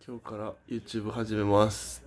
今日から YouTube 始めます。